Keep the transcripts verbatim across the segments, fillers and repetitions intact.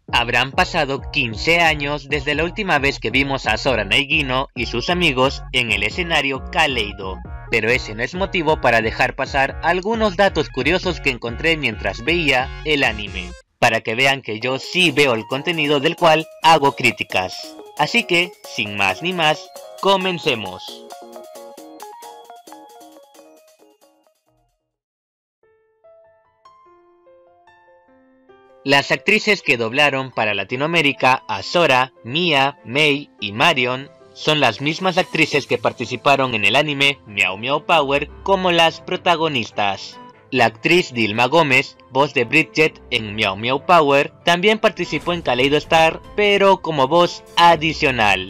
Habrán pasado quince años desde la última vez que vimos a Sora Naegino y sus amigos en el escenario Kaleido, pero ese no es motivo para dejar pasar algunos datos curiosos que encontré mientras veía el anime, para que vean que yo sí veo el contenido del cual hago críticas. Así que, sin más ni más, comencemos. Las actrices que doblaron para Latinoamérica a Sora, Mia, Mei y Marion son las mismas actrices que participaron en el anime Meow Meow Power como las protagonistas. La actriz Dilma Gómez, voz de Bridget en Meow Meow Power, también participó en Kaleido Star, pero como voz adicional.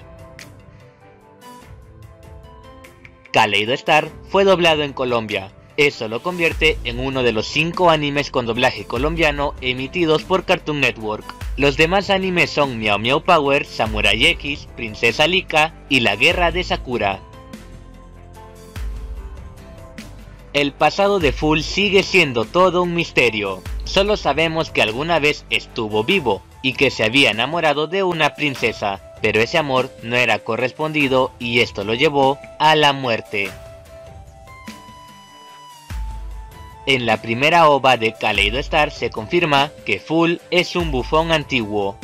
Kaleido Star fue doblado en Colombia. Eso lo convierte en uno de los cinco animes con doblaje colombiano emitidos por Cartoon Network. Los demás animes son Meow Meow Power, Samurai X, Princesa Lika y La Guerra de Sakura. El pasado de Full sigue siendo todo un misterio. Solo sabemos que alguna vez estuvo vivo y que se había enamorado de una princesa, pero ese amor no era correspondido y esto lo llevó a la muerte. En la primera ova de Kaleido Star se confirma que Full es un bufón antiguo.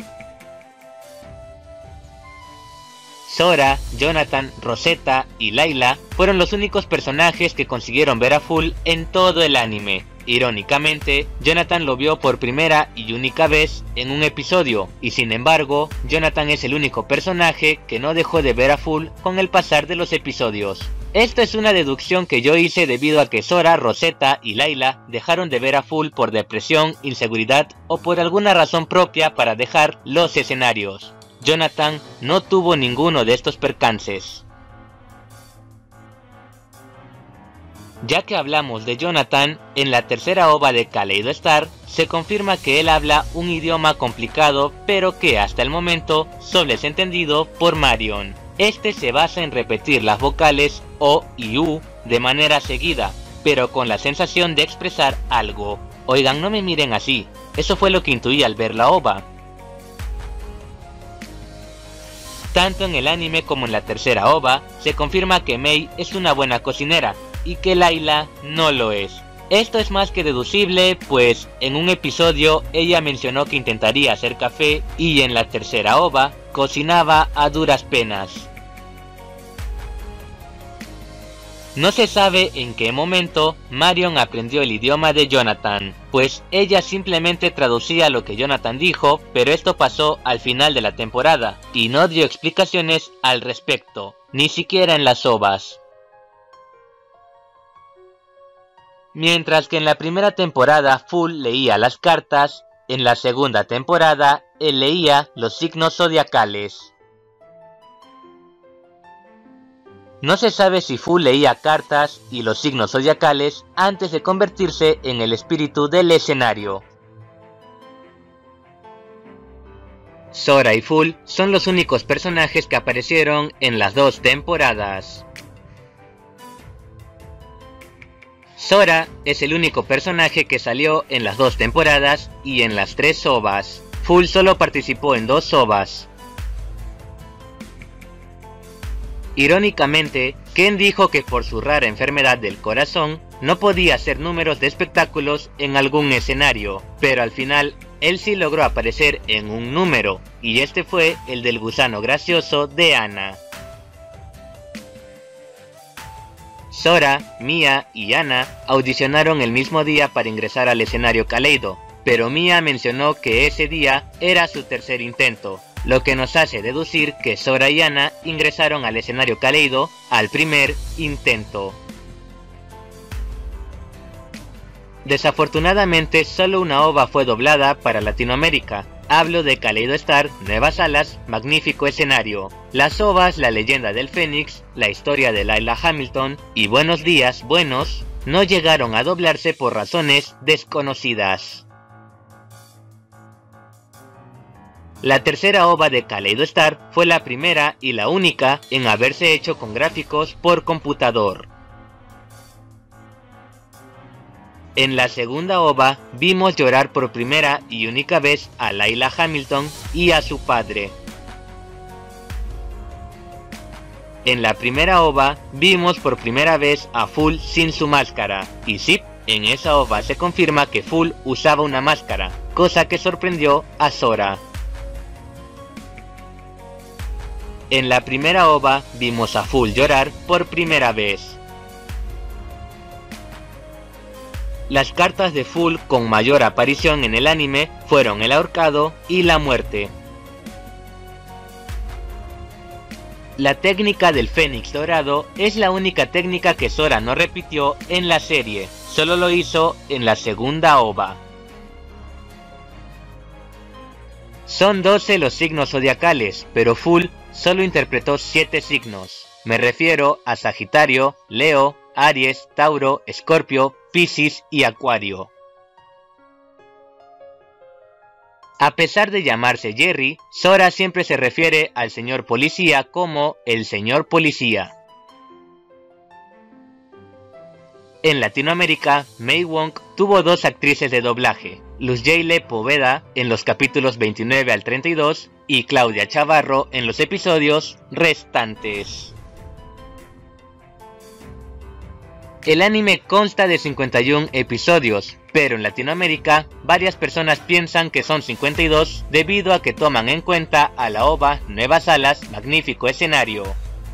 Sora, Jonathan, Rosetta y Layla fueron los únicos personajes que consiguieron ver a Full en todo el anime. Irónicamente, Jonathan lo vio por primera y única vez en un episodio, y sin embargo, Jonathan es el único personaje que no dejó de ver a Full con el pasar de los episodios. Esto es una deducción que yo hice debido a que Sora, Rosetta y Layla dejaron de ver a Full por depresión, inseguridad o por alguna razón propia para dejar los escenarios. Jonathan no tuvo ninguno de estos percances. Ya que hablamos de Jonathan, en la tercera ova de Kaleido Star se confirma que él habla un idioma complicado pero que hasta el momento solo es entendido por Marion. Este se basa en repetir las vocales O y U de manera seguida, pero con la sensación de expresar algo. Oigan, no me miren así, eso fue lo que intuí al ver la ova. Tanto en el anime como en la tercera ova, se confirma que Mei es una buena cocinera, y que Layla no lo es. Esto es más que deducible, pues en un episodio ella mencionó que intentaría hacer café y en la tercera ova cocinaba a duras penas. No se sabe en qué momento Marion aprendió el idioma de Jonathan, pues ella simplemente traducía lo que Jonathan dijo, pero esto pasó al final de la temporada y no dio explicaciones al respecto, ni siquiera en las ovas. Mientras que en la primera temporada Full leía las cartas, en la segunda temporada él leía los signos zodiacales. No se sabe si Full leía cartas y los signos zodiacales antes de convertirse en el espíritu del escenario. Sora y Full son los únicos personajes que aparecieron en las dos temporadas. Sora es el único personaje que salió en las dos temporadas y en las tres ovas. Full solo participó en dos ovas. Irónicamente, Ken dijo que por su rara enfermedad del corazón no podía hacer números de espectáculos en algún escenario, pero al final él sí logró aparecer en un número, y este fue el del gusano gracioso de Anna. Sora, Mia y Anna audicionaron el mismo día para ingresar al escenario Kaleido, pero Mia mencionó que ese día era su tercer intento, lo que nos hace deducir que Sora y Anna ingresaron al escenario Kaleido al primer intento. Desafortunadamente, solo una ova fue doblada para Latinoamérica. Hablo de Kaleido Star, Nuevas Alas, Magnífico Escenario. Las ovas La Leyenda del Fénix, La Historia de Layla Hamilton y Buenos Días, Buenos no llegaron a doblarse por razones desconocidas. La tercera ova de Kaleido Star fue la primera y la única en haberse hecho con gráficos por computador. En la segunda ova vimos llorar por primera y única vez a Layla Hamilton y a su padre. En la primera ova vimos por primera vez a Full sin su máscara, y sí, en esa ova se confirma que Full usaba una máscara, cosa que sorprendió a Sora. En la primera ova vimos a Full llorar por primera vez. Las cartas de Full con mayor aparición en el anime fueron el ahorcado y la muerte. La técnica del Fénix Dorado es la única técnica que Sora no repitió en la serie, solo lo hizo en la segunda ova. Son doce los signos zodiacales, pero Full solo interpretó siete signos. Me refiero a Sagitario, Leo, Aries, Tauro, Escorpio, Piscis y Acuario. A pesar de llamarse Jerry, Sora siempre se refiere al señor policía como el señor policía. En Latinoamérica, May Wong tuvo dos actrices de doblaje, Luz Yayle Poveda en los capítulos veintinueve al treinta y dos y Claudia Chavarro en los episodios restantes. El anime consta de cincuenta y un episodios, pero en Latinoamérica varias personas piensan que son cincuenta y dos debido a que toman en cuenta a la ova Nuevas Alas, Magnífico Escenario.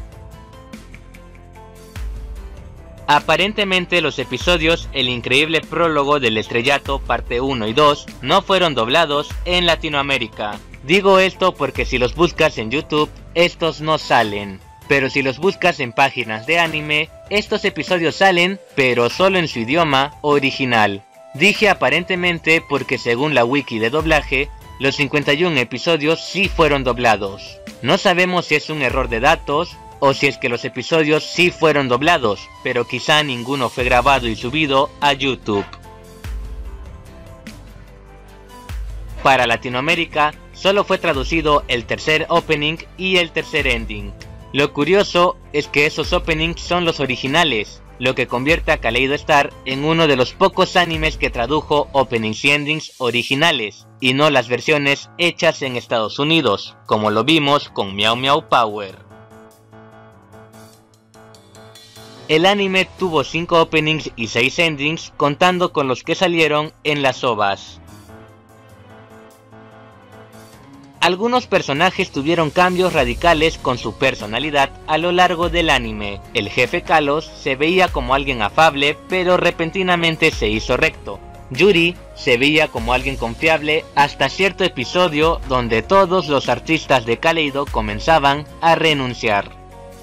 Aparentemente los episodios El Increíble Prólogo del Estrellato parte uno y dos no fueron doblados en Latinoamérica. Digo esto porque si los buscas en YouTube, estos no salen. Pero si los buscas en páginas de anime, estos episodios salen, pero solo en su idioma original. Dije aparentemente porque según la wiki de doblaje, los cincuenta y un episodios sí fueron doblados. No sabemos si es un error de datos, o si es que los episodios sí fueron doblados, pero quizá ninguno fue grabado y subido a YouTube. Para Latinoamérica, solo fue traducido el tercer opening y el tercer ending. Lo curioso es que esos openings son los originales, lo que convierte a Kaleido Star en uno de los pocos animes que tradujo openings y endings originales, y no las versiones hechas en Estados Unidos, como lo vimos con Meow Meow Power. El anime tuvo cinco openings y seis endings, contando con los que salieron en las ovas. Algunos personajes tuvieron cambios radicales con su personalidad a lo largo del anime. El jefe Kalos se veía como alguien afable, pero repentinamente se hizo recto. Yuri se veía como alguien confiable hasta cierto episodio donde todos los artistas de Kaleido comenzaban a renunciar.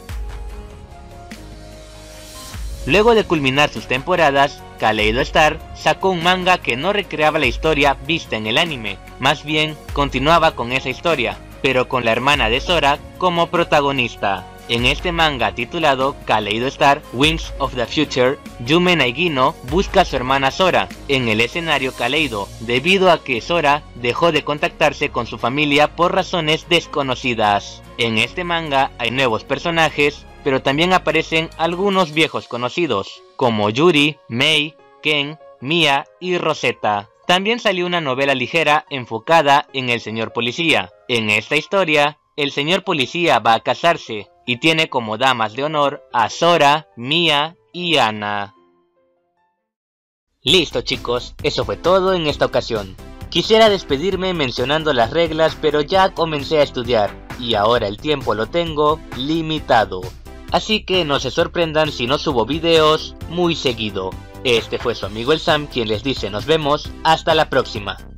Luego de culminar sus temporadas, Kaleido Star sacó un manga que no recreaba la historia vista en el anime, más bien continuaba con esa historia, pero con la hermana de Sora como protagonista. En este manga titulado Kaleido Star Wings of the Future, Yume Naegino busca a su hermana Sora en el escenario Kaleido, debido a que Sora dejó de contactarse con su familia por razones desconocidas. En este manga hay nuevos personajes, pero también aparecen algunos viejos conocidos, como Yuri, Mei, Ken, Mia y Rosetta. También salió una novela ligera enfocada en el señor policía. En esta historia, el señor policía va a casarse y tiene como damas de honor a Sora, Mia y Anna. Listo chicos, eso fue todo en esta ocasión. Quisiera despedirme mencionando las reglas, pero ya comencé a estudiar y ahora el tiempo lo tengo limitado. Así que no se sorprendan si no subo videos muy seguido. Este fue su amigo el Sam quien les dice nos vemos hasta la próxima.